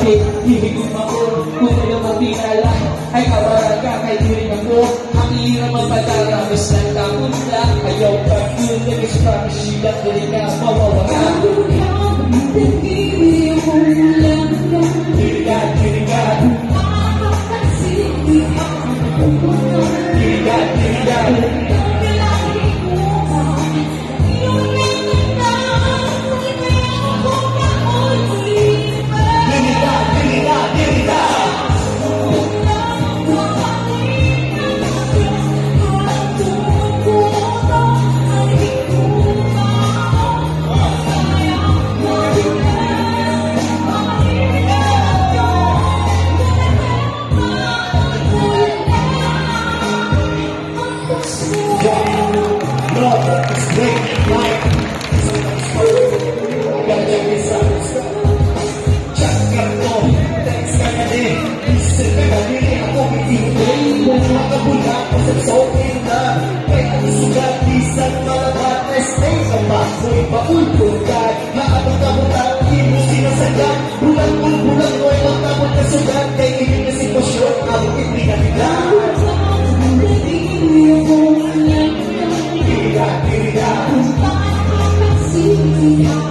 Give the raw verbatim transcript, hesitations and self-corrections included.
kahit hihigit ako. Kung ano magpinala ay kabaraga kay dirin ako. Ang hirap magpadala, mas lang tapon lang. Ayaw pa yun, nag-promise sila ko rin na mawawala. Dirigat, dirigat. Dirigat, dirigat. Ako'y paulpugan, maabot-abot ang imo sinasagat. Bulang-bulang ko'y magkabot na sugat. Kay inyong na sitwasyon, abot itinatigan. Dirigat, dirigat.